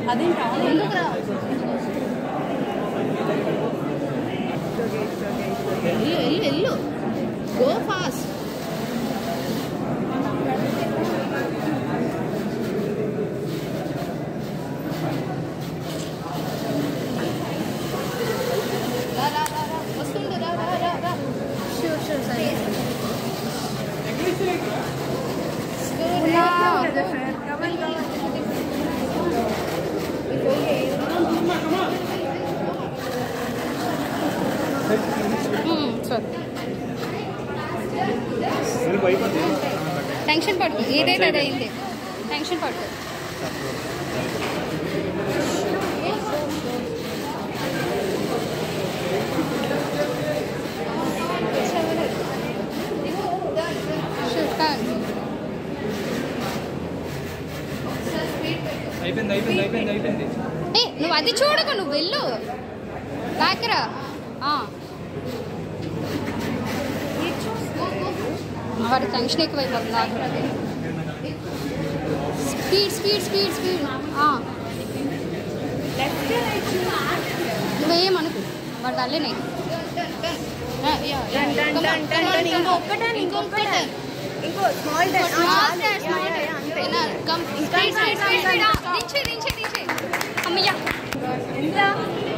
అదేంటా ఎల్లు go fast. వస్తుండు రా రా రా రా. షూర్ షూర్ సరే. టెన్షన్ పడుకో, ఏదైతే అది అయింది. టెన్షన్ పడుకో. నువ్వు అది చూడకు, నువ్వు వెళ్ళు బ్యాక్రా. వాడి టెన్షన్ ఎక్కువైపోతుంది. Speed speed speed speed. నువ్వేమనుకు, వాడు వాళ్ళేనే. అమ్మయ్యా